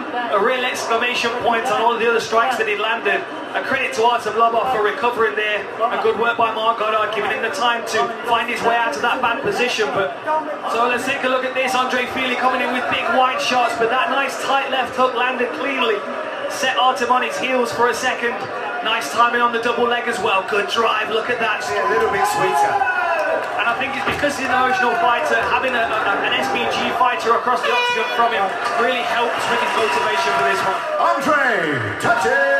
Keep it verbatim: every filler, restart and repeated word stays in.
a real exclamation point on all of the other strikes that he'd landed. A credit to Artem Lobov for recovering there. A good work by Marc Goddard, giving him the time to find his way out of that bad position. But so let's take a look at this. Andre Fili coming in with big wide shots, but that nice tight left hook landed cleanly. Set Artem on his heels for a second. Nice timing on the double leg as well. Good drive, look at that. Yeah, a little bit sweeter. And I think it's because he's an original fighter, having a, a, an S B G fighter across the octagon from him really helps with his motivation for this one. Andre touches.